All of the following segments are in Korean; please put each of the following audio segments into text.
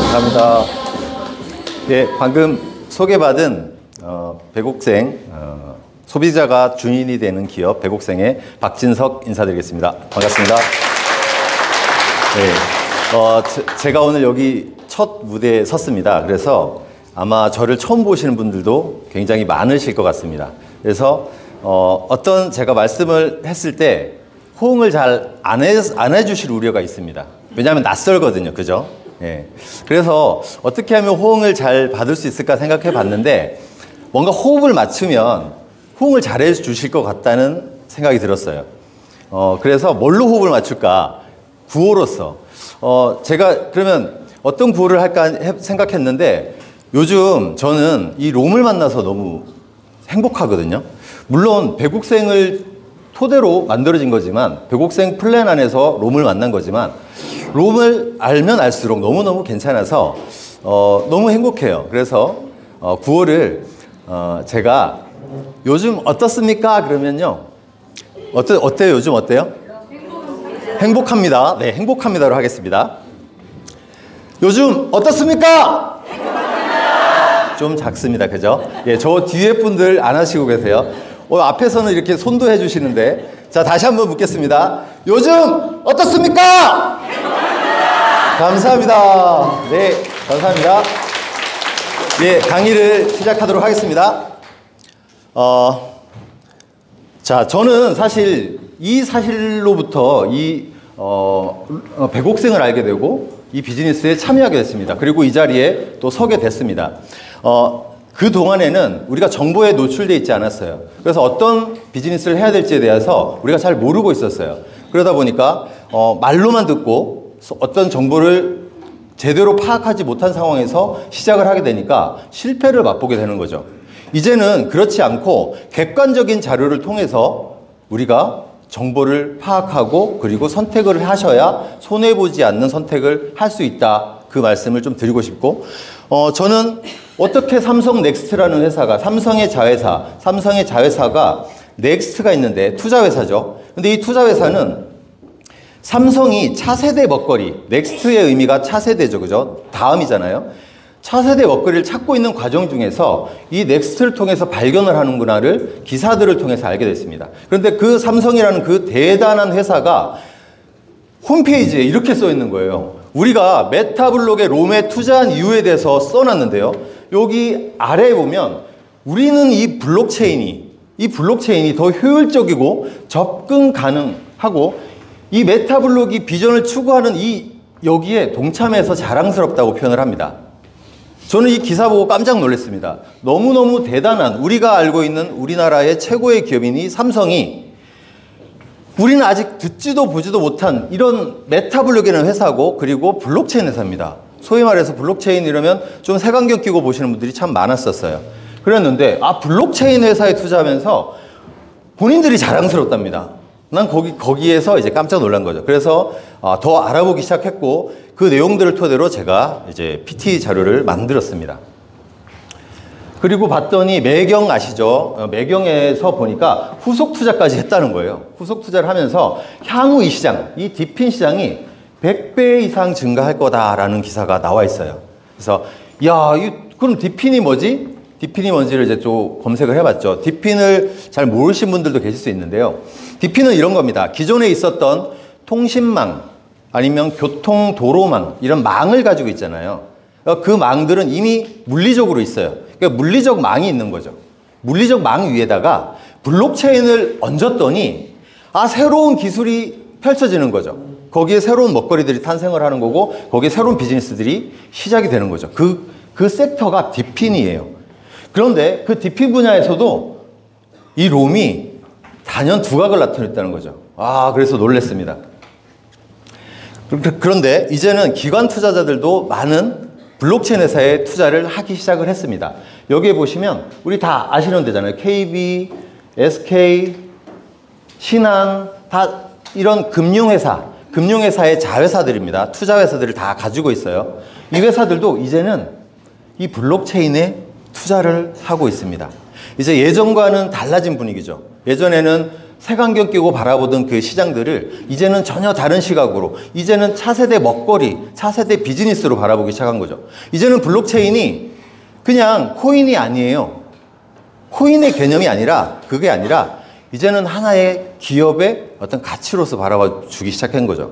감사합니다. 예, 방금 소개받은 백옥생 소비자가 주인이 되는 기업 백옥생의 박진석 인사드리겠습니다. 반갑습니다. 네, 제가 오늘 여기 첫 무대에 섰습니다. 그래서 아마 저를 처음 보시는 분들도 굉장히 많으실 것 같습니다. 그래서 어떤 제가 말씀을 했을 때 호응을 잘 안 해주실 우려가 있습니다. 왜냐하면 낯설거든요. 그죠? 예. 그래서 어떻게 하면 호응을 잘 받을 수 있을까 생각해 봤는데 뭔가 호흡을 맞추면 호응을 잘 해주실 것 같다는 생각이 들었어요. 그래서 뭘로 호흡을 맞출까? 구호로서. 제가 그러면 어떤 구호를 할까 생각했는데 요즘 저는 이 롬을 만나서 너무 행복하거든요. 물론 백옥생을 토대로 만들어진 거지만 백옥생 플랜 안에서 롬을 만난 거지만 롬을 알면 알수록 너무너무 괜찮아서 너무 행복해요. 그래서 구호를 제가 요즘 어떻습니까? 그러면요. 어때요? 요즘 어때요? 행복합니다. 네, 행복합니다로 하겠습니다. 요즘 어떻습니까? 좀 작습니다. 그죠? 예, 저 뒤에 분들 안 하시고 계세요. 앞에서는 이렇게 손도 해주시는데. 자, 다시 한번 묻겠습니다. 요즘 어떻습니까? 감사합니다. 네, 감사합니다. 예, 강의를 시작하도록 하겠습니다. 자, 저는 사실 이 사실로부터 백옥생을 알게 되고 이 비즈니스에 참여하게 됐습니다. 그리고 이 자리에 또 서게 됐습니다. 그 동안에는 우리가 정보에 노출되어 있지 않았어요. 그래서 어떤 비즈니스를 해야 될지에 대해서 우리가 잘 모르고 있었어요. 그러다 보니까 말로만 듣고 어떤 정보를 제대로 파악하지 못한 상황에서 시작을 하게 되니까 실패를 맛보게 되는 거죠. 이제는 그렇지 않고 객관적인 자료를 통해서 우리가 정보를 파악하고 그리고 선택을 하셔야 손해보지 않는 선택을 할 수 있다. 그 말씀을 좀 드리고 싶고 저는 어떻게 삼성 넥스트라는 회사가 삼성의 자회사가 넥스트가 있는데 투자회사죠. 근데 이 투자회사는 삼성이 차세대 먹거리, 넥스트의 의미가 차세대죠. 그죠? 다음이잖아요. 차세대 먹거리를 찾고 있는 과정 중에서 이 넥스트를 통해서 발견을 하는구나를 기사들을 통해서 알게 됐습니다. 그런데 그 삼성이라는 그 대단한 회사가 홈페이지에 이렇게 써 있는 거예요. 우리가 메타블록에 롬에 투자한 이유에 대해서 써놨는데요. 여기 아래에 보면 우리는 이 블록체인이 더 효율적이고 접근 가능하고 이 메타블록이 비전을 추구하는 여기에 동참해서 자랑스럽다고 표현을 합니다. 저는 이 기사 보고 깜짝 놀랐습니다. 너무너무 대단한 우리가 알고 있는 우리나라의 최고의 기업인 이 삼성이 우리는 아직 듣지도 보지도 못한 이런 메타블록이라는 회사고 그리고 블록체인 회사입니다. 소위 말해서 블록체인 이러면 좀 색안경 끼고 보시는 분들이 참 많았었어요. 그랬는데 블록체인 회사에 투자하면서 본인들이 자랑스럽답니다. 난 거기에서 이제 깜짝 놀란 거죠. 그래서 더 알아보기 시작했고 그 내용들을 토대로 제가 이제 PT 자료를 만들었습니다. 그리고 봤더니 매경 아시죠? 매경에서 보니까 후속 투자까지 했다는 거예요. 후속 투자를 하면서 향후 이 시장, 이 디핀 시장이 100배 이상 증가할 거다라는 기사가 나와 있어요. 그래서 그럼 디핀이 뭐지? 디핀이 뭔지를 이제 좀 검색을 해봤죠. 디핀을 잘 모르신 분들도 계실 수 있는데요. 디핀은 이런 겁니다. 기존에 있었던 통신망 아니면 교통도로망 이런 망을 가지고 있잖아요. 그 망들은 이미 물리적으로 있어요. 그러니까 물리적 망이 있는 거죠. 물리적 망 위에다가 블록체인을 얹었더니 새로운 기술이 펼쳐지는 거죠. 거기에 새로운 먹거리들이 탄생을 하는 거고 거기에 새로운 비즈니스들이 시작이 되는 거죠. 그 섹터가 디핀이에요. 그런데 그 디핀 분야에서도 이 롬이 단연 두각을 나타냈다는 거죠. 그래서 놀랐습니다. 그런데 이제는 기관 투자자들도 많은 블록체인 회사에 투자를 하기 시작을 했습니다. 여기에 보시면 우리 다 아시는 데잖아요. KB, SK, 신한 다 이런 금융회사의 자회사들입니다. 투자회사들을 다 가지고 있어요. 이 회사들도 이제는 이 블록체인에 투자를 하고 있습니다. 이제 예전과는 달라진 분위기죠. 예전에는 색안경 끼고 바라보던 그 시장들을 이제는 전혀 다른 시각으로, 이제는 차세대 먹거리, 차세대 비즈니스로 바라보기 시작한 거죠. 이제는 블록체인이 그냥 코인이 아니에요. 코인의 개념이 아니라, 그게 아니라 이제는 하나의 기업의 어떤 가치로서 바라봐 주기 시작한 거죠.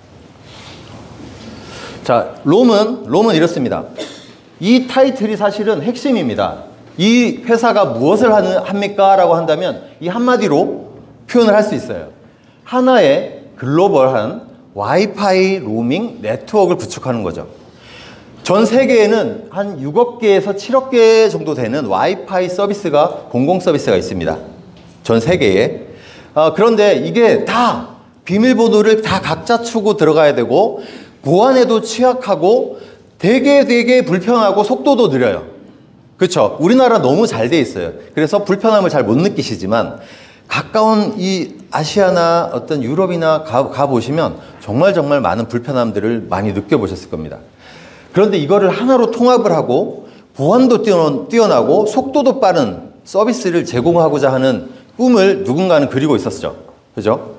자, 롬은 이렇습니다. 이 타이틀이 사실은 핵심입니다. 이 회사가 무엇을 합니까? 라고 한다면 이 한마디로 표현을 할 수 있어요. 하나의 글로벌한 와이파이 로밍 네트워크를 구축하는 거죠. 전 세계에는 한 6억 개에서 7억 개 정도 되는 와이파이 서비스가, 공공 서비스가 있습니다. 전 세계에. 그런데 이게 다 비밀번호를 다 각자 추고 들어가야 되고, 보안에도 취약하고, 되게 불편하고 속도도 느려요. 그렇죠? 우리나라 너무 잘 돼 있어요. 그래서 불편함을 잘 못 느끼시지만, 가까운 이 아시아나 어떤 유럽이나 가보시면 정말 많은 불편함들을 많이 느껴보셨을 겁니다. 그런데 이거를 하나로 통합을 하고 보안도 뛰어나고 속도도 빠른 서비스를 제공하고자 하는 꿈을 누군가는 그리고 있었죠. 그죠?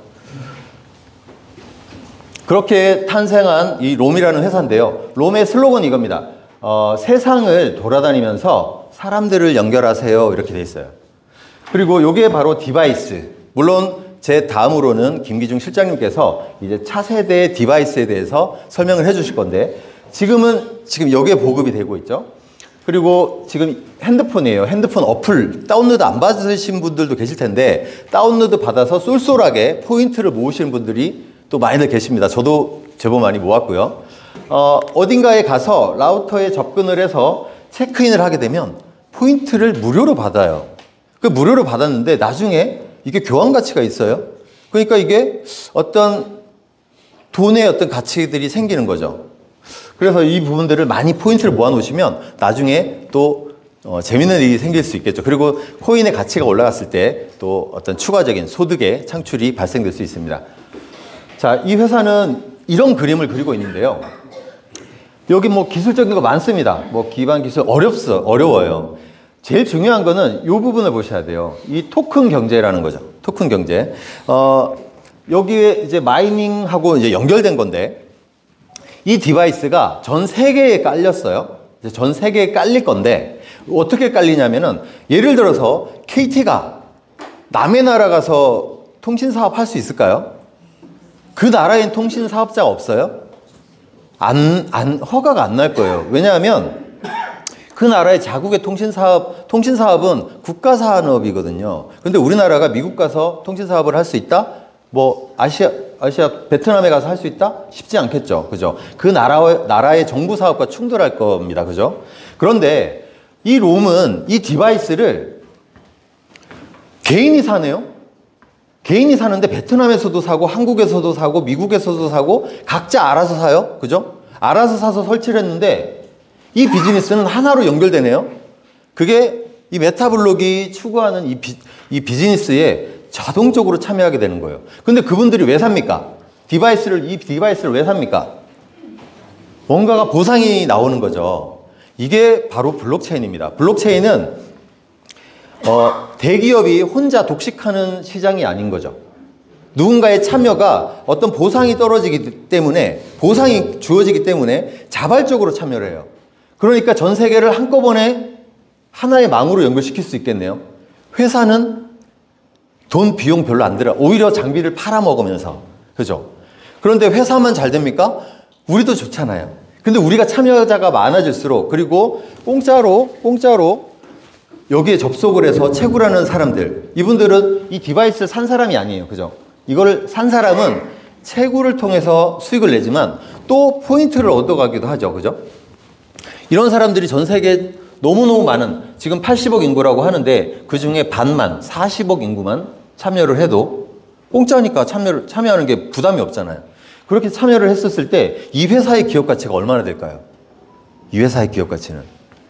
그렇게 탄생한 이 롬이라는 회사인데요. 롬의 슬로건이 이겁니다. 세상을 돌아다니면서 사람들을 연결하세요. 이렇게 돼 있어요. 그리고 요게 바로 디바이스. 물론 제 다음으로는 김기중 실장님께서 이제 차세대 디바이스에 대해서 설명을 해 주실 건데, 지금 여기에 보급이 되고 있죠. 그리고 지금 핸드폰이에요. 핸드폰 어플 다운로드 안 받으신 분들도 계실 텐데, 다운로드 받아서 쏠쏠하게 포인트를 모으시는 분들이 또 많이들 계십니다. 저도 제법 많이 모았고요. 어딘가에 가서 라우터에 접근을 해서 체크인을 하게 되면 포인트를 무료로 받아요. 그 무료로 받았는데 나중에 이게 교환 가치가 있어요. 그러니까 이게 어떤 돈의 어떤 가치들이 생기는 거죠. 그래서 이 부분들을 많이 포인트를 모아 놓으시면 나중에 또 재밌는 일이 생길 수 있겠죠. 그리고 코인의 가치가 올라갔을 때 또 어떤 추가적인 소득의 창출이 발생될 수 있습니다. 자, 이 회사는 이런 그림을 그리고 있는데요. 여기 뭐 기술적인 거 많습니다. 뭐 기반 기술 어려워요. 제일 중요한 거는 이 부분을 보셔야 돼요. 이 토큰 경제라는 거죠. 토큰 경제. 여기에 이제 마이닝하고 이제 연결된 건데, 이 디바이스가 전 세계에 깔렸어요. 이제 전 세계에 깔릴 건데, 어떻게 깔리냐면은, 예를 들어서 KT가 남의 나라 가서 통신 사업 할 수 있을까요? 그 나라엔 통신 사업자가 없어요? 허가가 안 날 거예요. 왜냐하면 그 나라의 자국의 통신 사업은 국가 산업이거든요. 근데 우리나라가 미국 가서 통신 사업을 할 수 있다? 뭐 아시아 베트남에 가서 할 수 있다? 쉽지 않겠죠. 그죠? 그 나라의 정부 사업과 충돌할 겁니다. 그죠? 그런데 이 롬은 이 디바이스를 개인이 사네요. 개인이 사는데 베트남에서도 사고, 한국에서도 사고, 미국에서도 사고, 각자 알아서 사요. 그죠? 알아서 사서 설치를 했는데, 이 비즈니스는 하나로 연결되네요. 그게 이 메타블록이 추구하는 이 비즈니스에 자동적으로 참여하게 되는 거예요. 근데 그분들이 왜 삽니까? 이 디바이스를 왜 삽니까? 뭔가가 보상이 나오는 거죠. 이게 바로 블록체인입니다. 블록체인은 대기업이 혼자 독식하는 시장이 아닌 거죠. 누군가의 참여가 어떤 보상이 주어지기 때문에 자발적으로 참여를 해요. 그러니까 전 세계를 한꺼번에 하나의 망으로 연결시킬 수 있겠네요. 회사는 돈 비용 별로 안 들어. 오히려 장비를 팔아먹으면서. 그죠? 그런데 회사만 잘 됩니까? 우리도 좋잖아요. 근데 우리가 참여자가 많아질수록, 그리고 공짜로 여기에 접속을 해서 채굴하는 사람들, 이분들은 이 디바이스를 산 사람이 아니에요. 그죠? 이거를 산 사람은 채굴을 통해서 수익을 내지만 또 포인트를 얻어가기도 하죠. 그죠? 이런 사람들이 전 세계에 너무너무 많은, 지금 80억 인구라고 하는데 그 중에 반만, 40억 인구만 참여를 해도 공짜니까 참여하는 게 부담이 없잖아요. 그렇게 참여를 했었을 때 이 회사의 기업 가치가 얼마나 될까요? 이 회사의 기업 가치는.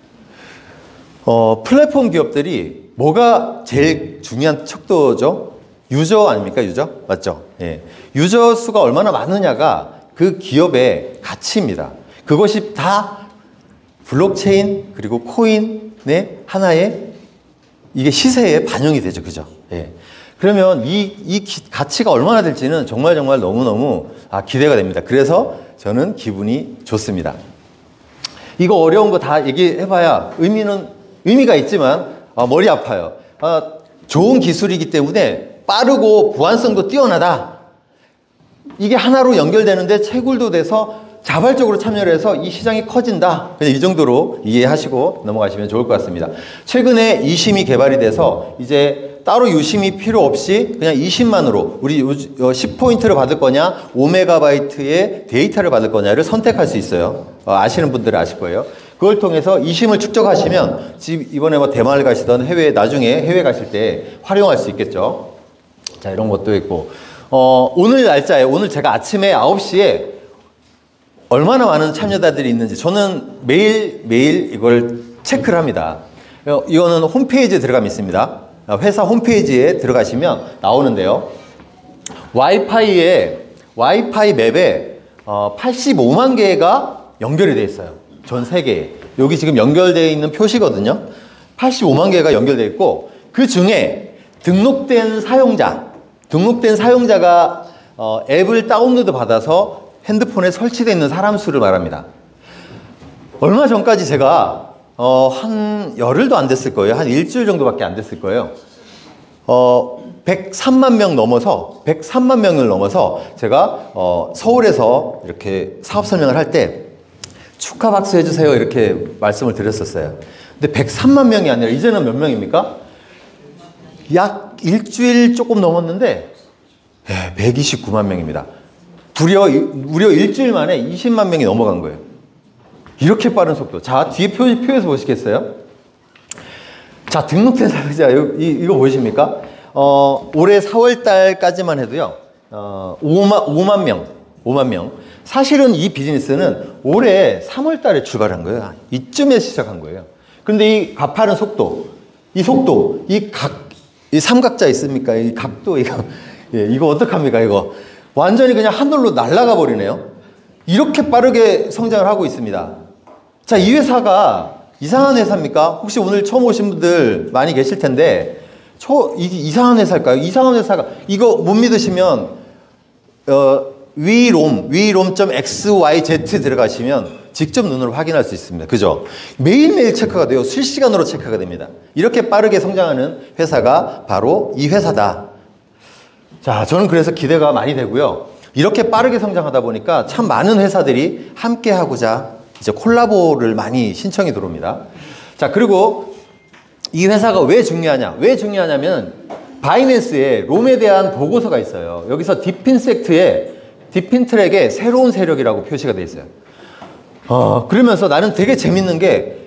플랫폼 기업들이 뭐가 제일 중요한 척도죠? 유저 아닙니까? 유저? 맞죠? 예. 유저 수가 얼마나 많으냐가 그 기업의 가치입니다. 그것이 다 블록체인 그리고 코인의 하나의 이게 시세에 반영이 되죠. 그죠? 예. 그러면 가치가 얼마나 될지는 정말 너무너무 기대가 됩니다. 그래서 저는 기분이 좋습니다. 이거 어려운 거 다 얘기해봐야 의미가 있지만 머리 아파요. 좋은 기술이기 때문에 빠르고 보안성도 뛰어나다. 이게 하나로 연결되는데 채굴도 돼서 자발적으로 참여를 해서 이 시장이 커진다. 그냥 이 정도로 이해하시고 넘어가시면 좋을 것 같습니다. 최근에 e심이 개발이 돼서 이제 따로 유심이 필요 없이 그냥 e심만으로 우리 10포인트를 받을 거냐 5MB의 데이터를 받을 거냐를 선택할 수 있어요. 아시는 분들은 아실 거예요. 그걸 통해서 e심을 축적하시면 이번에 뭐 대만을 가시던 나중에 해외 가실 때 활용할 수 있겠죠. 자, 이런 것도 있고 오늘 날짜에 오늘 제가 아침에 9시에 얼마나 많은 참여자들이 있는지 저는 매일 이걸 체크를 합니다. 이거는 홈페이지에 들어가면 있습니다. 회사 홈페이지에 들어가시면 나오는데요. 와이파이 맵에 85만 개가 연결이 되어 있어요. 전 세계에. 여기 지금 연결되어 있는 표시거든요. 85만 개가 연결되어 있고 그 중에 등록된 사용자가 앱을 다운로드 받아서 핸드폰에 설치되어 있는 사람 수를 말합니다. 얼마 전까지 제가 한 열흘도 안 됐을 거예요. 한 일주일 정도밖에 안 됐을 거예요. 103만 명을 넘어서 제가 서울에서 이렇게 사업 설명을 할 때 축하 박수 해주세요 이렇게 말씀을 드렸었어요. 근데 103만 명이 아니라 이제는 몇 명입니까? 약 일주일 조금 넘었는데 129만 명입니다. 무려 일주일 만에 20만 명이 넘어간 거예요. 이렇게 빠른 속도. 자, 뒤에 표에서 보시겠어요? 자, 등록된 사용자, 이거 보이십니까? 올해 4월 달까지만 해도요, 5만 명. 사실은 이 비즈니스는 올해 3월 달에 출발한 거예요. 이쯤에 시작한 거예요. 근데 이 가파른 속도, 이 삼각자 있습니까? 이 각도, 이거 어떡합니까, 이거? 완전히 그냥 하늘로 날아가 버리네요. 이렇게 빠르게 성장을 하고 있습니다. 자, 이 회사가 이상한 회사입니까? 혹시 오늘 처음 오신 분들 많이 계실 텐데 이상한 회사일까요? 이상한 회사가 이거 못 믿으시면 위롬.xyz 들어가시면 직접 눈으로 확인할 수 있습니다. 그죠? 매일매일 체크가 돼요. 실시간으로 체크가 됩니다. 이렇게 빠르게 성장하는 회사가 바로 이 회사다. 자, 저는 그래서 기대가 많이 되고요. 이렇게 빠르게 성장하다 보니까 참 많은 회사들이 함께 하고자 이제 콜라보를 많이 신청이 들어옵니다. 자, 그리고 이 회사가 왜 중요하냐면 바이낸스에 롬에 대한 보고서가 있어요. 여기서 디핀트랙에 새로운 세력이라고 표시가 되어 있어요. 그러면서 나는 되게 재밌는 게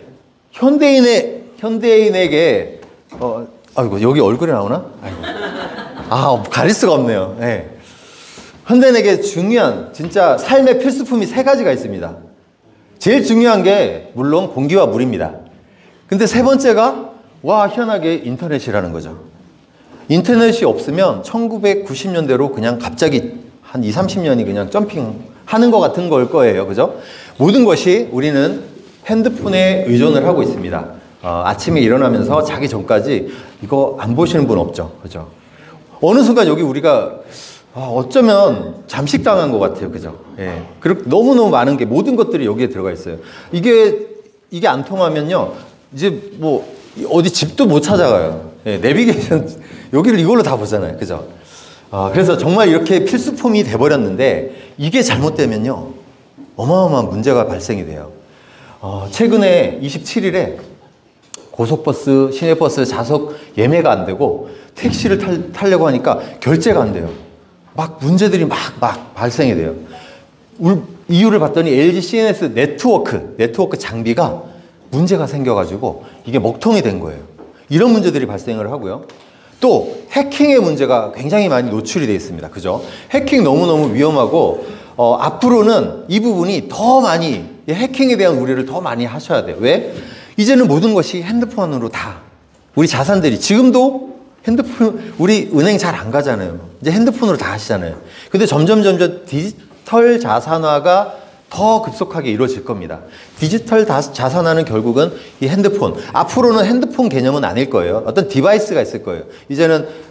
현대인에게 아이고, 여기 얼굴이 나오나? 아이고. 가릴 수가 없네요. 네. 현대인에게 중요한 진짜 삶의 필수품이 3가지가 있습니다. 제일 중요한 게 물론 공기와 물입니다. 근데 3번째가 희한하게 인터넷이라는 거죠. 인터넷이 없으면 1990년대로 그냥 갑자기 한 20, 30년이 그냥 점핑하는 것 같은 걸 거예요. 그죠? 모든 것이 우리는 핸드폰에 의존을 하고 있습니다. 아침에 일어나면서 자기 전까지 이거 안 보시는 분 없죠? 그죠? 어느 순간 여기 우리가 어쩌면 잠식당한 것 같아요. 그죠? 예. 그리고 너무너무 많은 게 모든 것들이 여기에 들어가 있어요. 이게 안 통하면요. 이제 뭐 어디 집도 못 찾아가요. 예. 내비게이션 여기를 이걸로 다 보잖아요. 그죠? 그래서 정말 이렇게 필수품이 돼버렸는데 이게 잘못되면요. 어마어마한 문제가 발생이 돼요. 최근에 27일에 고속버스, 시내버스 좌석 예매가 안 되고 택시를 타려고 하니까 결제가 안 돼요. 막 문제들이 막 발생이 돼요. 이유를 봤더니 LG CNS 네트워크 장비가 문제가 생겨가지고 이게 먹통이 된 거예요. 이런 문제들이 발생을 하고요. 또 해킹의 문제가 굉장히 많이 노출이 되어 있습니다. 그죠? 해킹 너무너무 위험하고 앞으로는 이 부분이 더 많이 해킹에 대한 우려를 더 많이 하셔야 돼요. 왜? 이제는 모든 것이 핸드폰으로 다 우리 자산들이 지금도 핸드폰 우리 은행 잘 안 가잖아요. 이제 핸드폰으로 다 하시잖아요. 근데 점점 디지털 자산화가 더 급속하게 이루어질 겁니다. 디지털 자산화는 결국은 이 핸드폰. 앞으로는 핸드폰 개념은 아닐 거예요. 어떤 디바이스가 있을 거예요. 이제는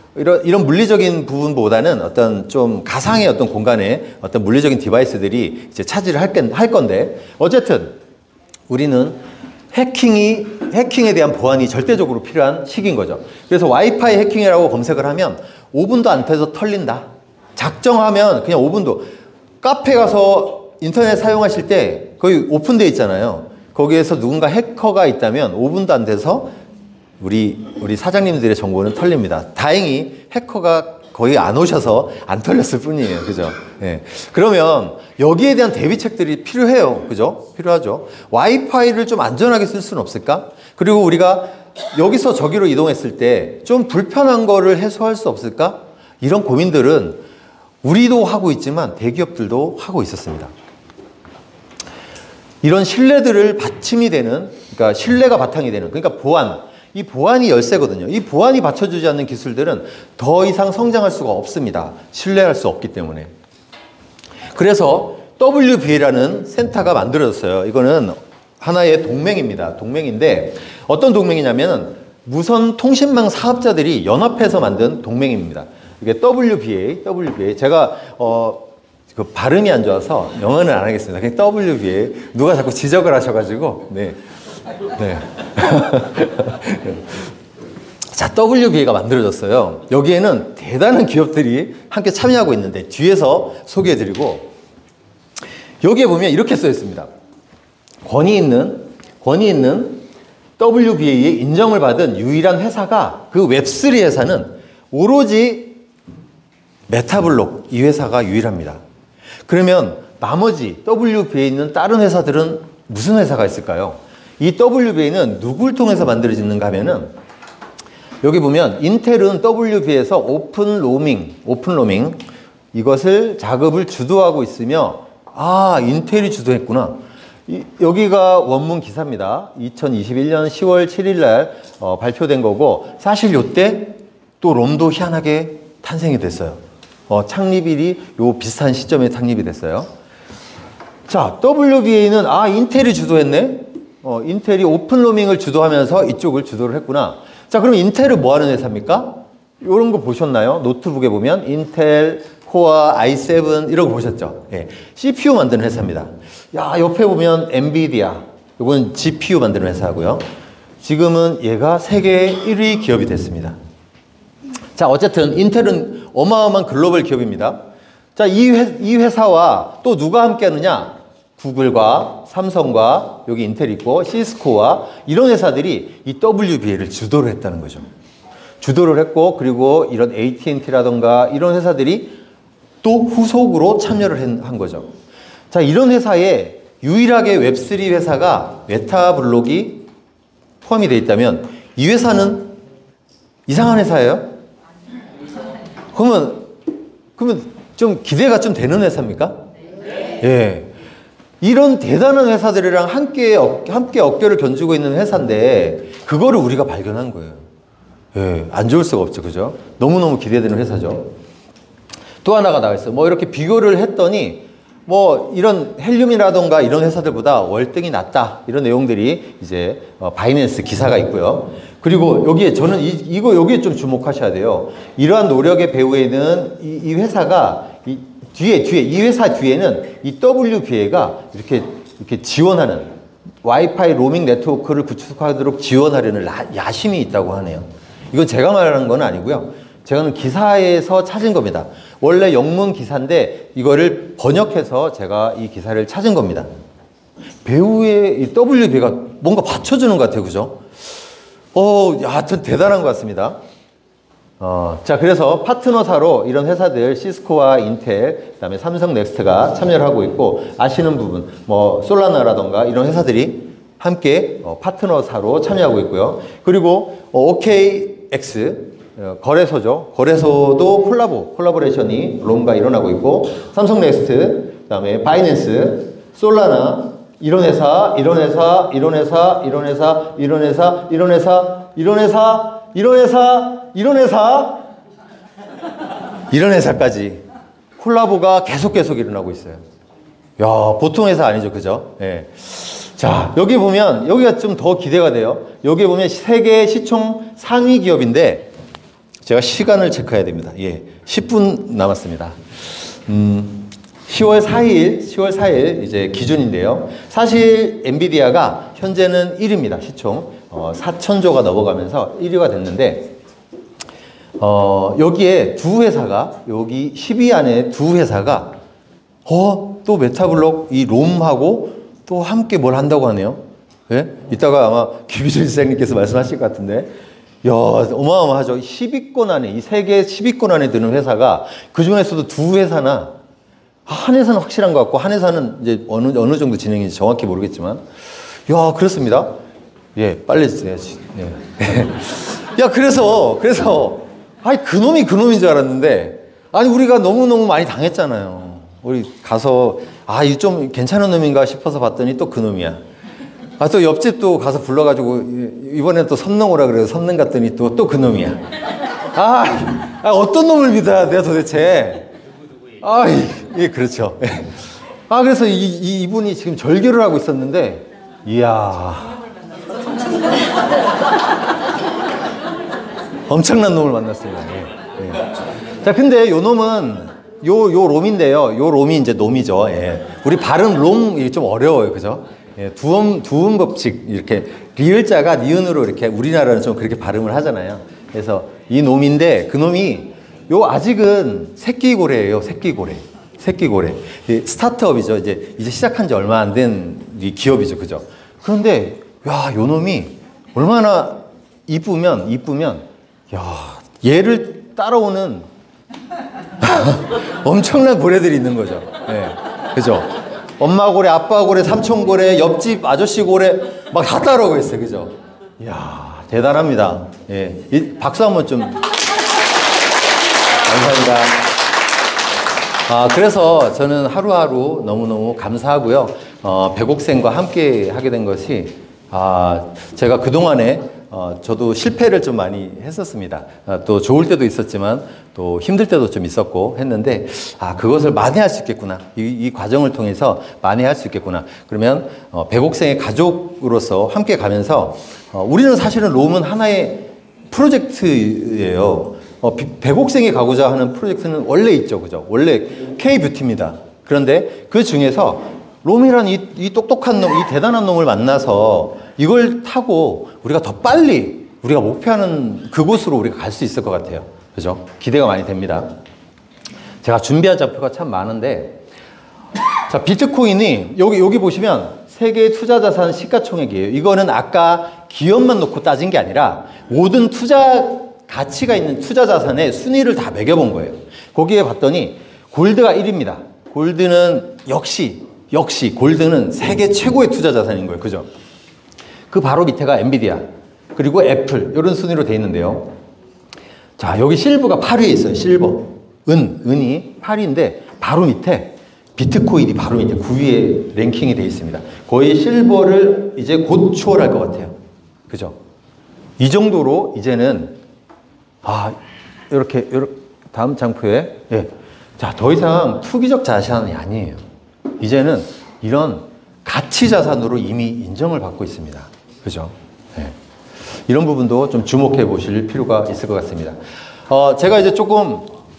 이런 물리적인 부분보다는 어떤 좀 가상의 어떤 공간에 어떤 물리적인 디바이스들이 이제 차지를 할 건데, 어쨌든 우리는 해킹에 대한 보안이 절대적으로 필요한 시기인 거죠. 그래서 와이파이 해킹이라고 검색을 하면 5분도 안 돼서 털린다. 작정하면 그냥 5분도. 카페 가서 인터넷 사용하실 때 거의 오픈되어 있잖아요. 거기에서 누군가 해커가 있다면 5분도 안 돼서 우리 사장님들의 정보는 털립니다. 다행히 해커가 거의 안 오셔서 안 털렸을 뿐이에요. 그죠? 예. 그러면 여기에 대한 대비책들이 필요해요. 그죠? 필요하죠. 와이파이를 좀 안전하게 쓸 수는 없을까? 그리고 우리가 여기서 저기로 이동했을 때 좀 불편한 거를 해소할 수 없을까? 이런 고민들은 우리도 하고 있지만 대기업들도 하고 있었습니다. 이런 신뢰들을 받침이 되는, 그러니까 신뢰가 바탕이 되는, 그러니까 이 보안이 열쇠거든요. 이 보안이 받쳐주지 않는 기술들은 더 이상 성장할 수가 없습니다. 신뢰할 수 없기 때문에. 그래서 WBA라는 센터가 만들어졌어요. 이거는 하나의 동맹입니다. 동맹인데 어떤 동맹이냐면 무선 통신망 사업자들이 연합해서 만든 동맹입니다. 이게 WBA. 제가 그 발음이 안 좋아서 영어는 안 하겠습니다. 그냥 WBA. 누가 자꾸 지적을 하셔가지고 네. 자, WBA가 만들어졌어요. 여기에는 대단한 기업들이 함께 참여하고 있는데 뒤에서 소개해드리고, 여기에 보면 이렇게 써 있습니다. 권위 있는 WBA의 인정을 받은 유일한 회사가, 그 웹3 회사는 오로지 메타블록 이 회사가 유일합니다. 그러면 나머지 WBA에 있는 다른 회사들은 무슨 회사가 있을까요? 이 WBA는 누굴 통해서 만들어지는가 하면은, 여기 보면 인텔은 WBA에서 오픈 로밍 이것을 작업을 주도하고 있으며, 인텔이 주도했구나. 여기가 원문 기사입니다. 2021년 10월 7일 날 발표된 거고, 사실 이때 또 롬도 희한하게 탄생이 됐어요. 창립일이 요 비슷한 시점에 창립이 됐어요. 자, WBA는 인텔이 주도했네. 인텔이 오픈 로밍을 주도하면서 이쪽을 주도를 했구나. 자, 그럼 인텔은 뭐 하는 회사입니까? 이런 거 보셨나요? 노트북에 보면 인텔 코어 i7 이런 거 보셨죠? 예. CPU 만드는 회사입니다. 야, 옆에 보면 엔비디아. 이건 GPU 만드는 회사고요. 지금은 얘가 세계 1위 기업이 됐습니다. 자, 어쨌든 인텔은 어마어마한 글로벌 기업입니다. 자, 이 회사와 또 누가 함께 하느냐? 구글과 삼성과 여기 인텔 있고 시스코와 이런 회사들이 이 WBA를 주도를 했다는 거죠. 주도를 했고, 그리고 이런 AT&T라던가 이런 회사들이 또 후속으로 참여를 한 거죠. 자, 이런 회사에 유일하게 웹3 회사가 메타블록이 포함이 되어 있다면 이 회사는 이상한 회사예요? 그러면 좀 기대가 좀 되는 회사입니까? 예. 이런 대단한 회사들이랑 함께 어깨를 견주고 있는 회사인데 그거를 우리가 발견한 거예요. 예, 안 좋을 수가 없죠. 그죠? 너무너무 기대되는 회사죠. 또 하나가 나와 있어요. 이렇게 비교를 했더니 이런 헬륨이라던가 이런 회사들보다 월등히 낫다. 이런 내용들이 이제 바이낸스 기사가 있고요. 그리고 여기에 저는 여기에 좀 주목하셔야 돼요. 이러한 노력의 배후에는 이 회사가 이 회사 뒤에는 이 WBA가 이렇게 지원하는 와이파이 로밍 네트워크를 구축하도록 지원하려는 야심이 있다고 하네요. 이건 제가 말하는 건 아니고요. 제가는 기사에서 찾은 겁니다. 원래 영문 기사인데 이거를 번역해서 제가 이 기사를 찾은 겁니다. 배우의 이 WBA가 뭔가 받쳐주는 것 같아요. 그죠? 하여튼 대단한 것 같습니다. 자, 그래서 파트너사로 이런 회사들 시스코와 인텔, 그다음에 삼성 넥스트가 참여를 하고 있고, 아시는 부분 솔라나라던가 이런 회사들이 함께 파트너사로 참여하고 있고요. 그리고 OKX 거래소죠. 거래소도 콜라보레이션이 롬과 일어나고 있고, 삼성 넥스트, 그다음에 바이낸스, 솔라나 이런 회사, 이런 회사까지 콜라보가 계속 일어나고 있어요. 야, 보통 회사 아니죠. 그죠? 예. 자, 여기 보면, 여기가 좀 더 기대가 돼요. 여기 보면 세계 시총 상위 기업인데, 제가 시간을 체크해야 됩니다. 예, 10분 남았습니다. 10월 4일 이제 기준인데요. 사실 엔비디아가 현재는 1위입니다. 시총 4천조가 넘어가면서 1위가 됐는데 여기에 두 회사가 여기 10위 안에 두 회사가 또 메타블록 이 롬하고 또 함께 뭘 한다고 하네요. 예? 이따가 아마 김희준 시장님께서 말씀하실 것 같은데 야, 어마어마하죠. 10위권 안에 이 세계 10위권 안에 드는 회사가 그 중에서도 두 회사나 한 회사는 확실한 것 같고 한 회사는 이제 어느 정도 진행인지 정확히 모르겠지만 야, 그렇습니다. 예, 빨리 해야지. 예. 야, 그래서 아니 그놈인 줄 알았는데 아니 우리가 너무너무 많이 당했잖아요. 우리 가서 이 좀 괜찮은 놈인가 싶어서 봤더니 또 그놈이야. 또 옆집 또 가서 불러가지고 이번엔 또 선릉 오라 그래서 선릉 갔더니 또 그놈이야. 어떤 놈을 믿어야 돼요 도대체. 예, 그렇죠. 그래서 이분이 지금 절규를 하고 있었는데 이야 엄청난 놈을 만났어요. 예. 예. 자, 근데 요 놈은 요 롬인데요. 요 롬이 이제 놈이죠. 예. 우리 발음 롬이 좀 어려워요. 그죠? 예. 두음 법칙. 이렇게 리을자가 니은으로 이렇게 우리나라는 좀 그렇게 발음을 하잖아요. 그래서 이 놈인데 그 놈이 요 아직은 새끼고래예요. 새끼고래. 스타트업이죠. 이제 시작한 지 얼마 안 된 이 기업이죠. 그죠? 그런데 야, 요 놈이 얼마나 이쁘면 야, 얘를 따라오는 엄청난 고래들이 있는 거죠. 네. 그죠? 엄마 고래, 아빠 고래, 삼촌 고래, 옆집 아저씨 고래 막 다 따라오고 있어요. 그죠? 이야, 대단합니다. 예. 박수 한번 좀. 감사합니다. 그래서 저는 하루하루 너무너무 감사하고요. 백옥생과 함께 하게 된 것이 제가 그동안에 저도 실패를 좀 많이 했었습니다. 또 좋을 때도 있었지만 또 힘들 때도 좀 있었고 했는데 그것을 만회할 수 있겠구나. 이 과정을 통해서 만회할 수 있겠구나. 그러면 백옥생의 가족으로서 함께 가면서 우리는 사실은 롬은 하나의 프로젝트예요. 백옥생이 가고자 하는 프로젝트는 원래 있죠. 그죠? 원래 K뷰티입니다. 그런데 그 중에서 롬이란 이 똑똑한 놈, 이 대단한 놈을 만나서 이걸 타고 우리가 더 빨리 우리가 목표하는 그곳으로 우리가 갈 수 있을 것 같아요. 그죠? 기대가 많이 됩니다. 제가 준비한 좌표가 참 많은데, 자, 비트코인이 여기 보시면 세계 투자 자산 시가총액이에요. 이거는 아까 기업만 놓고 따진 게 아니라 모든 투자 가치가 있는 투자 자산의 순위를 다 매겨본 거예요. 거기에 봤더니 골드가 1위입니다. 골드는 역시 골드는 세계 최고의 투자 자산인 거예요. 그죠? 그 바로 밑에가 엔비디아, 그리고 애플, 이런 순위로 되어 있는데요. 자, 여기 실버가 8위에 있어요. 실버. 은이 8위인데, 바로 밑에 비트코인이 바로 밑에 9위에 랭킹이 되어 있습니다. 거의 실버를 이제 곧 추월할 것 같아요. 그죠? 이 정도로 이제는, 이렇게 다음 장표에, 예. 자, 더 이상 투기적 자산이 아니에요. 이제는 이런 가치 자산으로 이미 인정을 받고 있습니다. 그죠? 네. 이런 부분도 좀 주목해 보실 필요가 있을 것 같습니다. 제가 이제 조금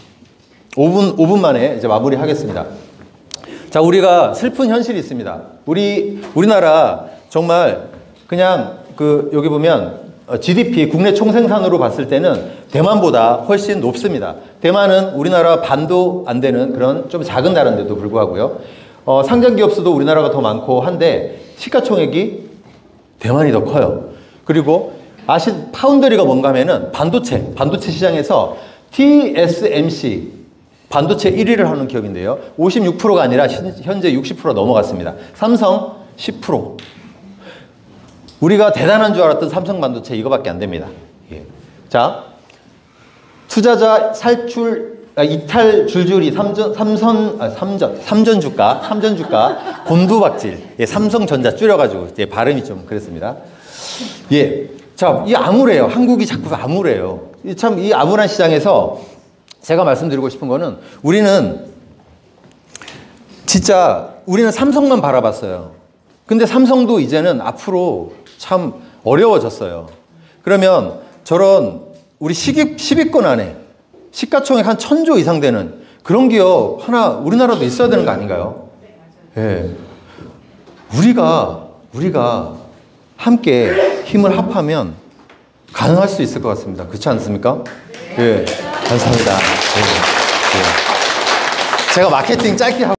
5분 만에 이제 마무리 하겠습니다. 자, 우리가 슬픈 현실이 있습니다. 우리나라 정말 그냥 여기 보면 GDP, 국내 총생산으로 봤을 때는 대만보다 훨씬 높습니다. 대만은 우리나라 반도 안 되는 그런 좀 작은 나라인데도 불구하고요. 상장 기업 수도 우리나라가 더 많고 한데 시가총액이 대만이 더 커요. 그리고 파운드리가 뭔가 하면은 반도체 시장에서 TSMC 반도체 1위를 하는 기업인데요. 56%가 아니라 현재 60% 넘어갔습니다. 삼성 10%. 우리가 대단한 줄 알았던 삼성 반도체 이거밖에 안 됩니다. 예. 자, 투자자 이탈 줄줄이 삼전주가 곤두박질. 예, 삼성전자 줄여가지고 이제 발음이 좀 그랬습니다. 예, 자, 이 암울해요. 한국이 자꾸 암울해요. 참 이 암울한 시장에서 제가 말씀드리고 싶은 거는 우리는 삼성만 바라봤어요. 근데 삼성도 이제는 앞으로 참 어려워졌어요. 그러면 저런 우리 10위권 안에 시가총액 한 1000조 이상 되는 그런 기업 하나 우리나라도 있어야 되는 거 아닌가요? 예. 우리가 함께 힘을 합하면 가능할 수 있을 것 같습니다. 그렇지 않습니까? 예. 감사합니다. 예. 제가 마케팅 짧게 하고